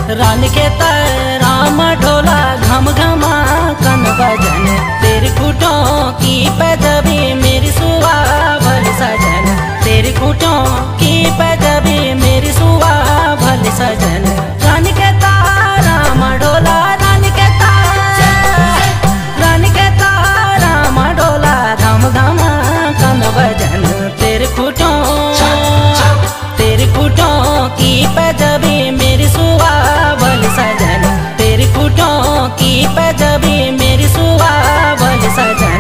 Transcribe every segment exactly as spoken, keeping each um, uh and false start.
रानी के राम ढोला घम घमा कन बजन, तेरी खूंटों की पैदबी मेरी सुआ भली सजन, तेरी खूंटों की पैदबी मेरी सुआ भली सजन। रानी के राम ढोला रानी के रानी के राम ढोला घम घमा कन बजन, तेरे खूंटों तेरी खूंटों की पैदबी मेरी सुआ भली सजन, तेरी खूंटों की पैदबी मेरी सुआ भली सजन।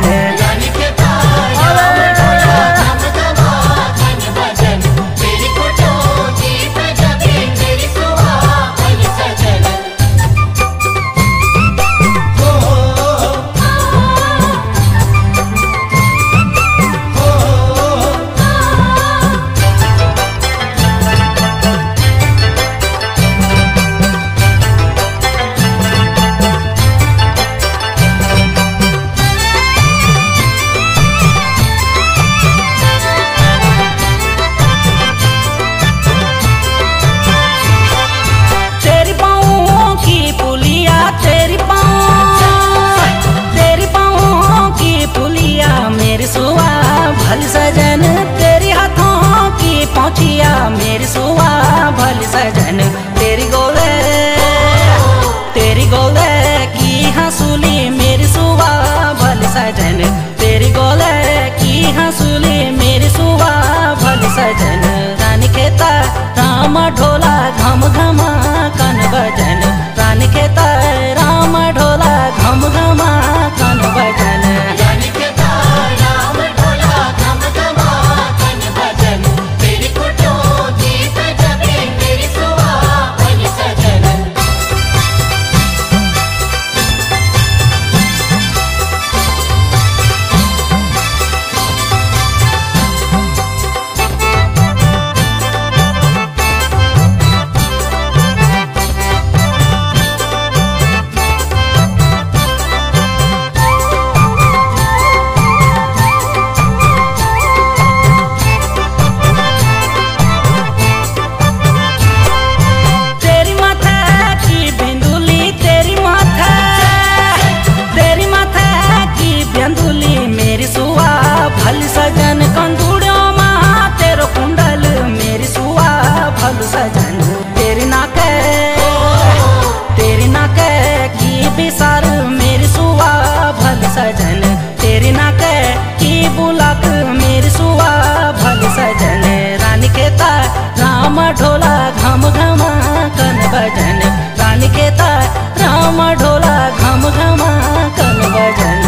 भली सजन तेरी हाथों की पहुँचिया मेरी सुआ भली सजन, तेरी गोले तेरी गोले की हंसुली मेरी सुआ भली सजन, तेरी गोले की हंसुली मेरी सुआ भली सजन। रानी के राम ढोला घम घमा कन बजन, रानी के राम ढोला घम घमा कन बजन। भली सजन कंदूड़ों माँ तेरो कुंडल मेरी सुआ भली सजन, तेरी नाके तेरी नाके की बिसार मेरी सुआ भली सजन, तेरी नाके की बुलाक मेरी सुआ भली सजन। रानी के राम ढोला घम घमा कन बजन, रानी के राम ढोला घम घमा कन बजन।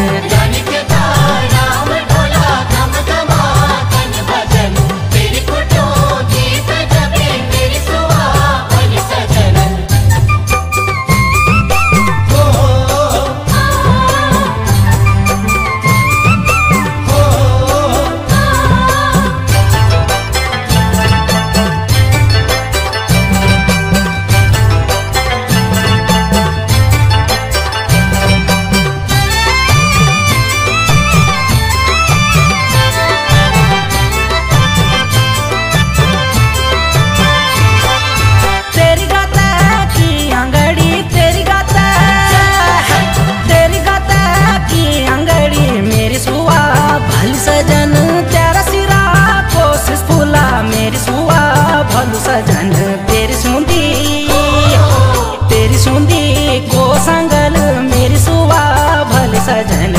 सजन तेरी सुंदी तेरी सुंदी को संगल मेरी सुआ भली सजन,